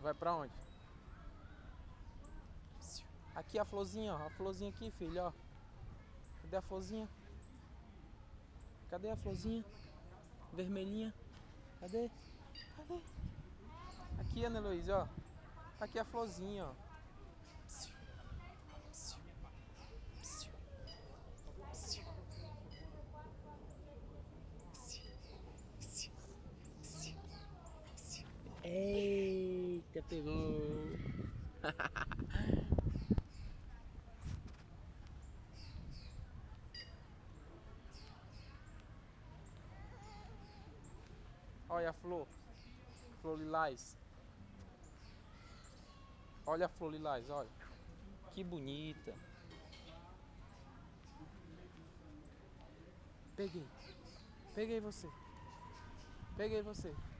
Vai pra onde? Aqui a florzinha, ó. A florzinha aqui, filho, ó. Cadê a florzinha? Cadê a florzinha? Vermelhinha. Cadê? Cadê? Aqui, Ana Heloísa, ó. Tá aqui a florzinha, ó. Eita, pegou. Olha a flor. Flor lilás. Olha a flor lilás, olha. Que bonita. Peguei. Peguei você. Peguei você.